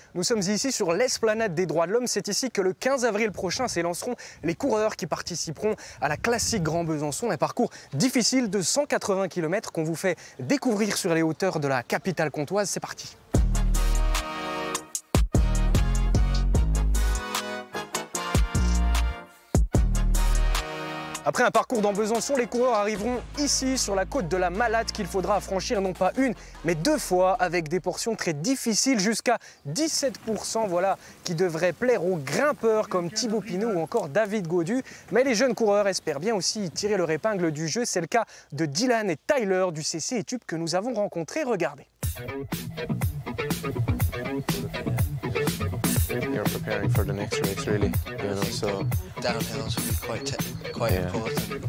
Nous sommes ici sur l'esplanade des droits de l'homme. C'est ici que le 15 avril prochain s'élanceront les coureurs qui participeront à la classique Grand Besançon. Un parcours difficile de 180 km qu'on vous fait découvrir sur les hauteurs de la capitale comtoise. C'est parti. Après un parcours dans Besançon, les coureurs arriveront ici sur la côte de la Malade qu'il faudra franchir non pas une mais deux fois avec des portions très difficiles jusqu'à 17%, voilà, qui devraient plaire aux grimpeurs comme Thibaut Pinot ou encore David Gaudu. Mais les jeunes coureurs espèrent bien aussi tirer leur épingle du jeu. C'est le cas de Dylan et Tyler du CC Etup que nous avons rencontrés. Regardez. You're preparing for the next race, really. You know, so downhills will be quite important.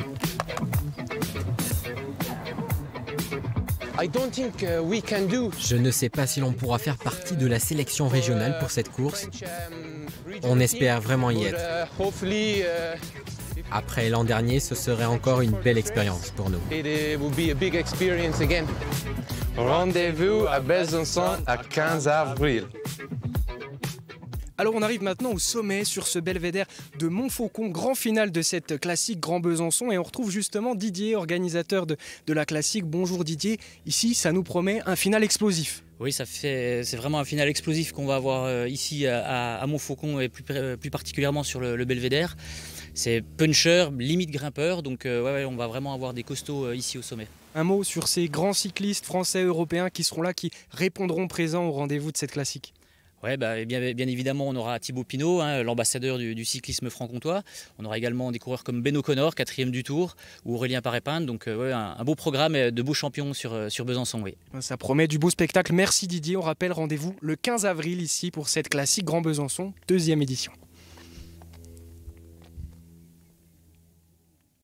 I don't think we can do. Je ne sais pas si l'on pourra faire partie de la sélection régionale pour cette course. On espère vraiment y être. Après l'an dernier, ce serait encore une belle expérience pour nous. It will be a big experience again. Rendez-vous à Besançon à 15 avril. Alors on arrive maintenant au sommet sur ce belvédère de Montfaucon, grand final de cette classique Grand Besançon, et on retrouve justement Didier, organisateur de la classique. Bonjour Didier, ici ça nous promet un final explosif. Oui, c'est vraiment un final explosif qu'on va avoir ici à Montfaucon et plus particulièrement sur le belvédère. C'est puncher, limite grimpeur, donc ouais, on va vraiment avoir des costauds ici au sommet. Un mot sur ces grands cyclistes français, européens qui seront là, qui répondront présents au rendez-vous de cette classique. Ouais, bien évidemment, on aura Thibaut Pinot, l'ambassadeur du cyclisme franc-comtois. On aura également des coureurs comme Ben O'Connor, 4e du Tour, ou Aurélien Paré-Pinte. Donc ouais, un beau programme et de beaux champions sur Besançon. Oui. Ça promet du beau spectacle. Merci Didier. On rappelle, rendez-vous le 15 avril ici pour cette classique Grand Besançon, 2e édition.